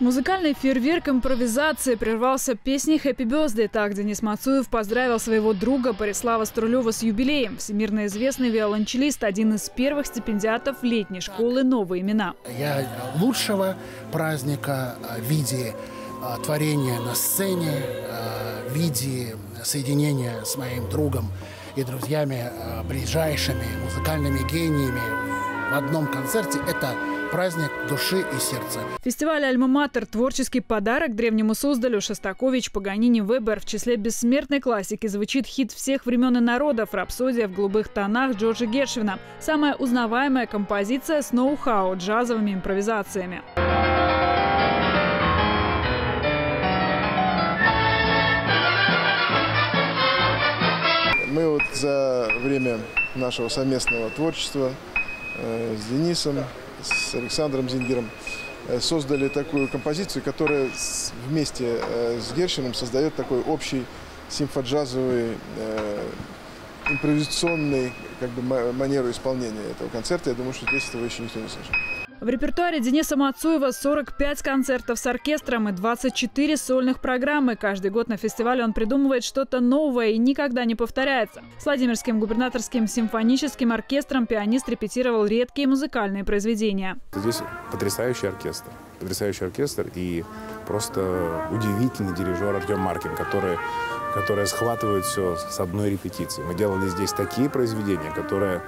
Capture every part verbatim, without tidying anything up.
Музыкальный фейерверк импровизации прервался песней «Happy Birthday». Так Денис Мацуев поздравил своего друга Борислава Струлева с юбилеем. Всемирно известный виолончелист – один из первых стипендиатов летней школы «Новые имена». Я лучшего праздника в виде творения на сцене, в виде соединения с моим другом и друзьями, ближайшими музыкальными гениями в одном концерте – это праздник души и сердца. Фестиваль «Альма-Матер» – творческий подарок древнему Суздалю. Шостакович, Паганини, Вебер. В числе бессмертной классики звучит хит всех времен и народов «Рапсодия в голубых тонах» Джорджа Гершвина. Самая узнаваемая композиция с ноу-хау, джазовыми импровизациями. Мы вот за время нашего совместного творчества э, с Денисом, с Александром Зингером создали такую композицию, которая вместе с Гершвином создает такой общий симфоджазовый, э, импровизационный как бы, манеру исполнения этого концерта. Я думаю, что здесь этого еще никто не слышал. В репертуаре Дениса Мацуева сорок пять концертов с оркестром и двадцать четыре сольных программы. Каждый год на фестивале он придумывает что-то новое и никогда не повторяется. С Владимирским губернаторским симфоническим оркестром пианист репетировал редкие музыкальные произведения. Здесь потрясающий оркестр. Потрясающий оркестр и просто удивительный дирижер Артем Маркин, который, который схватывает все с одной репетиции. Мы делали здесь такие произведения, которые...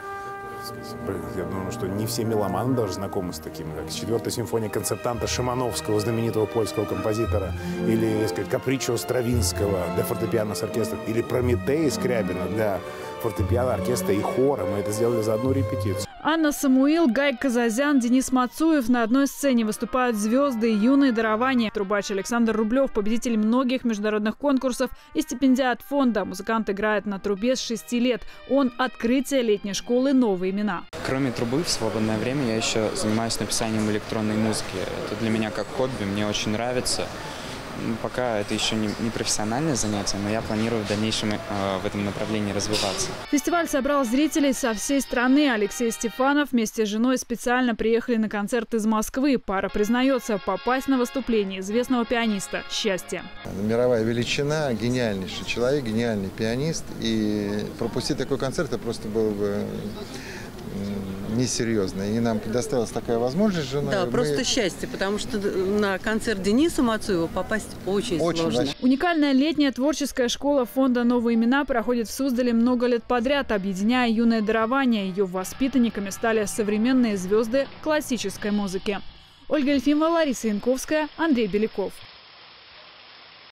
Я думаю, что не все меломаны даже знакомы с таким, как четвертая симфония концертанта Шимановского, знаменитого польского композитора, или, так сказать, Капричо Стравинского для фортепиано с оркестром, или Прометей Скрябина для фортепиано, оркестра и хора. Мы это сделали за одну репетицию. Анна Самуил, Гай Казазян, Денис Мацуев. На одной сцене выступают звезды и юные дарования. Трубач Александр Рублев, победитель многих международных конкурсов и стипендиат фонда. Музыкант играет на трубе с шести лет. Он – открытие летней школы «Новые имена». Кроме трубы, в свободное время я еще занимаюсь написанием электронной музыки. Это для меня как хобби, мне очень нравится. Пока это еще не, не профессиональное занятие, но я планирую в дальнейшем э, в этом направлении развиваться. Фестиваль собрал зрителей со всей страны. Алексей Стефанов вместе с женой специально приехали на концерт из Москвы. Пара признается, попасть на выступление известного пианиста – счастье. Мировая величина, гениальнейший человек, гениальный пианист. И пропустить такой концерт это просто было бы несерьезно. И нам предоставилась такая возможность с женой. Да, Мы... просто счастье, потому что на концерт Дениса Мацуева попасть очень, очень сложно. Значит... Уникальная летняя творческая школа фонда «Новые имена» проходит в Суздале много лет подряд, объединяя юное дарование. Ее воспитанниками стали современные звезды классической музыки. Ольга Ельфимова, Лариса Янковская, Андрей Беляков.